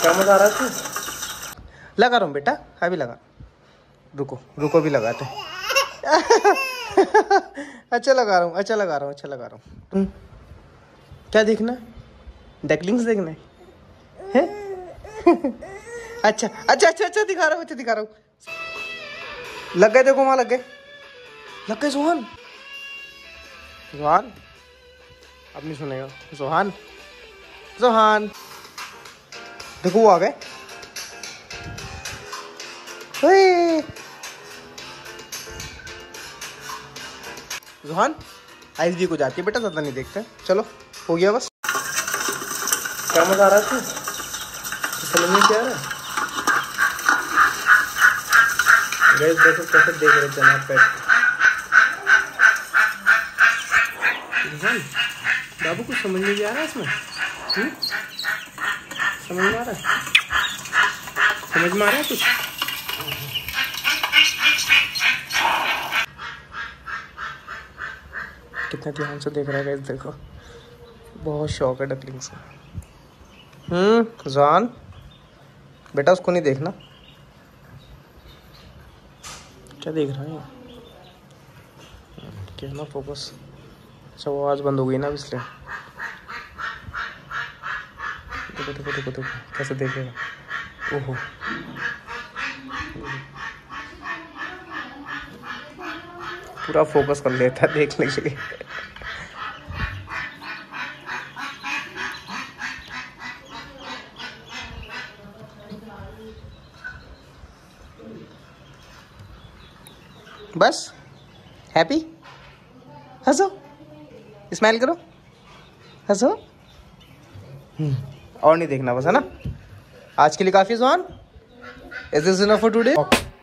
क्या मजा आ रहा है? लगा रहा हूँ बेटा, अभी लगा। रुको रुको भी लगाते हैं। अच्छा लगा रहा हूँ, अच्छा लगा रहा हूँ, अच्छा लगा रहा हूँ। क्या देखना है? डकलिंग्स देखना है? अच्छा अच्छा अच्छा अच्छा दिखा रहा हूँ, अच्छा दिखा रहा हूँ। लग गए, देखो वहां लग गए, लग गए। जोहान, जोहान अब नहीं सुनेगा। जोहान, जोहान देखो वो आ गए। जोहान आइस वीक हो जाती है बेटा, ज्यादा नहीं देखते। चलो हो गया बस। क्या मजा आ रहा है तू? समझ में क्या आ रहा है? गाइस देखो कैसे देख रहे थे ना पेट। जोहान बाबू कुछ समझ में भी आ रहा है इसमें? समझ में आ रहा है? समझ में आ रहा है कुछ? कितने ध्यान से देख रहा है गाइस, देखो बहुत शौक है डकलिंग्स का। जान बेटा उसको नहीं देखना। क्या देख रहा है? क्या ना फोकस। अच्छा वो आवाज बंद हो गई ना इसलिए। देखो देखो देखो देखो कैसे देखेगा। ओहो पूरा फोकस कर लेता है देखने के लिए। बस हैप्पी, हंसो, स्माइल करो, हंसो। और नहीं देखना बस, है ना? आज के लिए काफी। ज़ुबान, is this enough for today?